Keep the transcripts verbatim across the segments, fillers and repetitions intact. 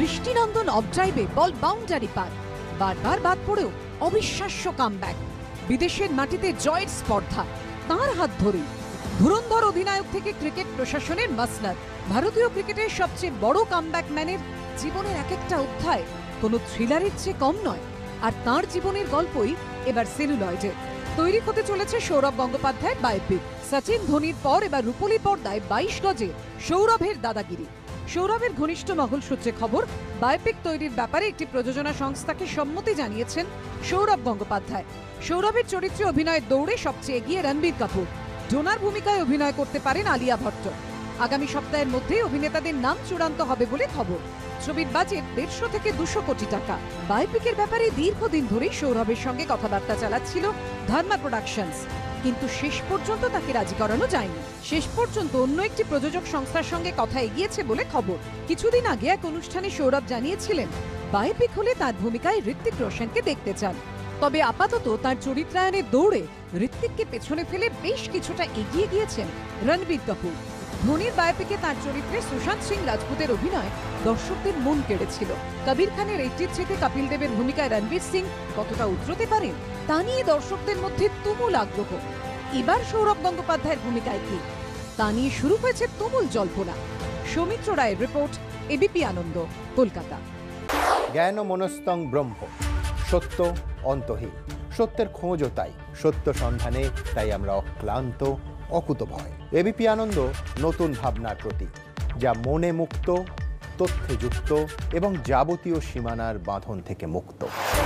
দৃষ্টিনন্দন অফ ড্রাইভে বল বাউন্ডারি পার, বারবার বাদ পড়েও অবিশ্বাস্য কামব্যাক। বিদেশের মাটিতে জয়ের স্পর্ধা তাঁর হাত ধরেই। ধুরন্ধর অধিনায়ক থেকে ক্রিকেট প্রশাসনের মাসনাদ, ভারতীয় ক্রিকেটের সবচেয়ে বড় কামব্যাক ম্যানের জীবনের এক একটা অধ্যায় কোনো থ্রিলারের চেয়ে কম নয়। আর তাঁর জীবনের গল্পই এবার সেলুলয়েডে তৈরি হতে চলেছে সৌরভ গঙ্গোপাধ্যায়ের বায়োপিক। সচিন ধোনির পর এবার রূপলী পর্দায় বাইশ গজে সৌরভের দাদাগিরি। সৌরভের ঘনিষ্ঠ মহল সূত্রে খবর, বায়োপিক তৈরির ব্যাপারে একটি প্রযোজনা সংস্থাকে সম্মতি জানিয়েছেন সৌরভ গঙ্গোপাধ্যায়। সৌরভের চরিত্রে অভিনয়ের দৌড়ে সবচেয়ে এগিয়ে রণবীর কাপুর। ডোনার ভূমিকায় অভিনয় করতে পারেন আলিয়া ভট্ট। আগামী সপ্তাহের মধ্যে অভিনেতাদের নাম চূড়ান্ত হবে বলে খবর। ছবির বাজেট দেড়শো থেকে দুশো কোটি টাকা। বায়োপিকের ব্যাপারে দীর্ঘদিন ধরেই সৌরভের সঙ্গে কথাবার্তা চালাচ্ছিল ধর্মা প্রোডাকশনস, কিন্তু শেষ পর্যন্ত তাকে রাজি করানো যায়নি। শেষ পর্যন্ত অন্য একটি প্রযোজক সংস্থার সঙ্গে কথা এগিয়েছে বলে খবর। কিছুদিন আগে এক অনুষ্ঠানে সৌরভ জানিয়েছিলেন বায়োপিক হলে তার ভূমিকায় ঋত্বিক রোশনকে দেখতে চান। তবে আপাতত তার চরিত্রায়নের দৌড়ে ঋত্বিককে পেছনে ফেলে বেশ কিছুটা এগিয়ে গিয়েছেন রণবীর কাপুর। ধোনির বায়োপিকে তার চরিত্রে সুশান্ত সিং রাজপুতের অভিনয় দর্শকদের মন কেড়েছিল। কবির খানের এইটির থেকে কপিল দেবের ভূমিকায় রণবীর সিং কতটা উতরতে পারেন তা নিয়ে দর্শকদের মধ্যে তুমুল আগ্রহ। এবার সৌরভ গঙ্গোপাধ্যায়ের ভূমিকায় কি, তা নিয়ে শুরু হয়েছে তুমুল জল্পনা। সৌমিত্র রায়ের রিপোর্ট, এবিপি আনন্দ, কলকাতা। জ্ঞান মনস্তং ব্রহ্ম, সত্য অন্তহীন। সত্যের খোঁজও তাই, সত্য সন্ধানে তাই আমরা অক্লান্ত, অকুতভয়। এবিপি আনন্দ নতুন ভাবনার প্রতীক, যা মনে মুক্ত, তথ্যে যুক্ত এবং যাবতীয় সীমানার বাঁধন থেকে মুক্ত।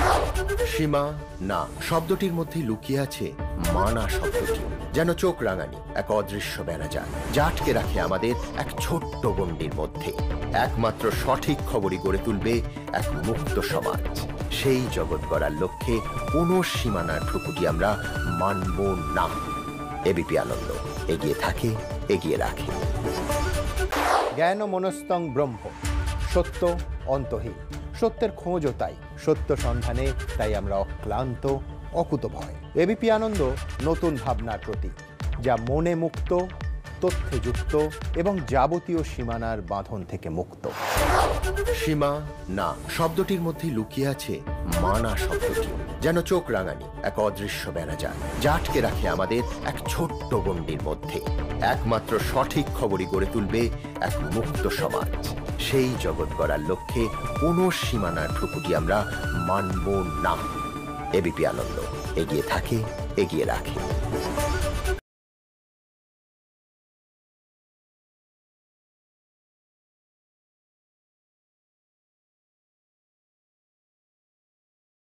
সীমা না শব্দটির মধ্যে লুকিয়ে আছে মানা শব্দটি, যেন চোখ রাঙানি এক অদৃশ্য বেড়াজাল, যা আটকে রাখে আমাদের এক ছোট্ট গণ্ডির মধ্যে। একমাত্র সঠিক খবরই গড়ে তুলবে এক মুক্ত সমাজ। সেই জগৎ গড়ার লক্ষ্যে কোনো সীমানার ঠুকুটি আমরা মানব না। এবিপি আনন্দ এগিয়ে থাকে, এগিয়ে রাখে। জ্ঞান মনস্তং ব্রহ্ম, সত্য অন্তহীন। সত্যের খোঁজও তাই, সত্য সন্ধানে তাই আমরা অক্লান্ত, অকুতভয়। এবিপি আনন্দ নতুন ভাবনার প্রতীক, যা মনে মুক্ত, তথ্যে যুক্ত এবং যাবতীয় সীমানার বাঁধন থেকে মুক্ত। সীমা না শব্দটির মধ্যে লুকিয়ে আছে মানা শব্দটি, যেন চোখ রাঙানি এক অদৃশ্য বেড়াজাল, যা আটকে রাখে আমাদের এক ছোট্ট গণ্ডির মধ্যে। একমাত্র সঠিক খবরই গড়ে তুলবে এক মুক্ত সমাজ। সেই জগৎ গড়ার লক্ষ্যে কোনো সীমানার ঠুকুটি আমরা মানব না। এবিপি আনন্দ এগিয়ে থাকে, এগিয়ে রাখে।